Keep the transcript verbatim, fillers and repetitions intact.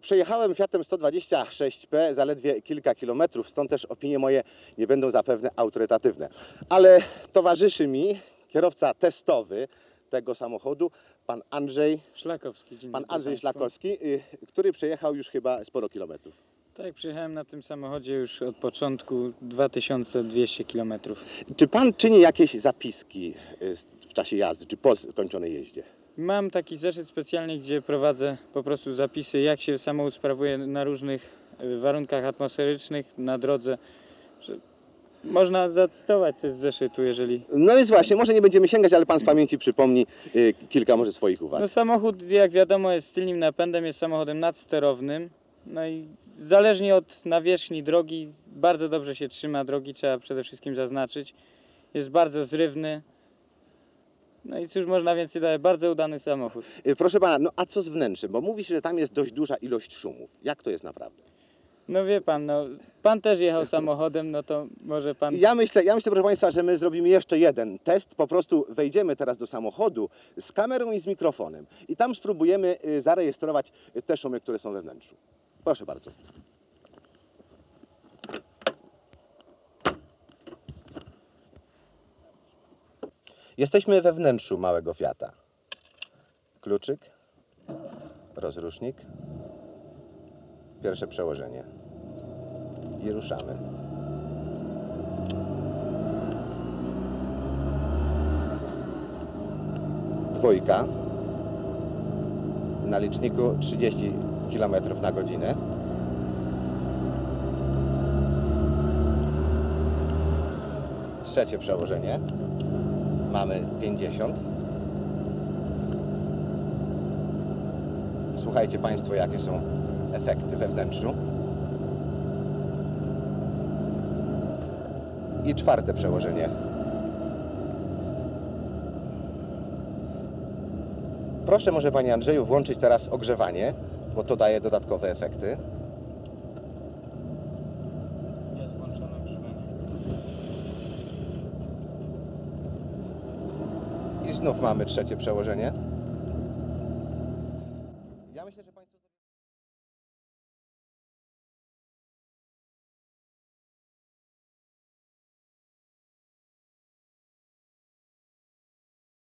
Przejechałem Fiatem sto dwadzieścia sześć P zaledwie kilka kilometrów, stąd też opinie moje nie będą zapewne autorytatywne. Ale towarzyszy mi kierowca testowy tego samochodu, pan Andrzej Szlakowski. Dzień Pan dobry Andrzej państwu. Szlakowski, y, który przejechał już chyba sporo kilometrów. Tak, przyjechałem na tym samochodzie już od początku dwa tysiące dwieście kilometrów. Czy pan czyni jakieś zapiski y, w czasie jazdy, czy po skończonej jeździe? Mam taki zeszyt specjalny, gdzie prowadzę po prostu zapisy, jak się samochód sprawuje na różnych y, warunkach atmosferycznych na drodze. Że można zacytować coś z zeszytu, jeżeli... No więc właśnie, może nie będziemy sięgać, ale pan z pamięci przypomni y, kilka może swoich uwag. No samochód, jak wiadomo, jest z tylnym napędem, jest samochodem nadsterownym. No i zależnie od nawierzchni drogi, bardzo dobrze się trzyma drogi, trzeba przede wszystkim zaznaczyć. Jest bardzo zrywny. No i cóż można więcej dać, bardzo udany samochód. Y, Proszę pana, no a co z wnętrzem? Bo mówi się, że tam jest dość duża ilość szumów. Jak to jest naprawdę? No wie pan, no pan też jechał samochodem, no to może pan... Ja myślę, ja myślę, proszę państwa, że my zrobimy jeszcze jeden test. Po prostu wejdziemy teraz do samochodu z kamerą i z mikrofonem i tam spróbujemy y, zarejestrować y, te szumy, które są we wnętrzu. Proszę bardzo. Jesteśmy we wnętrzu małego Fiata. Kluczyk, rozrusznik, pierwsze przełożenie i ruszamy. Dwójka, na liczniku trzydzieści kilometrów na godzinę. Trzecie przełożenie, mamy pięćdziesiąt. Słuchajcie państwo, jakie są efekty we wnętrzu. I czwarte przełożenie. Proszę może panie Andrzeju włączyć teraz ogrzewanie, bo to daje dodatkowe efekty. Jest włączone ogrzewanie. I znów mamy trzecie przełożenie.